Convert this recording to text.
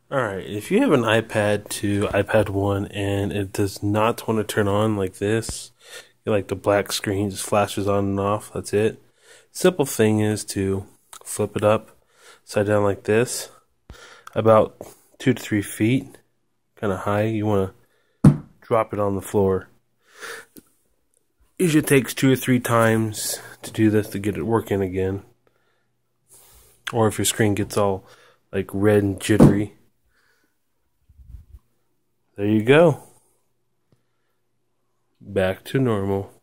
Alright, if you have an iPad to iPad 1 and it does not want to turn on like this, like the black screen just flashes on and off, that's it. Simple thing is to flip it up, side down like this, about 2 to 3 feet, kind of high. You want to drop it on the floor. Usually takes 2 or 3 times to do this to get it working again. Or if your screen gets all like red and jittery. There you go. Back to normal.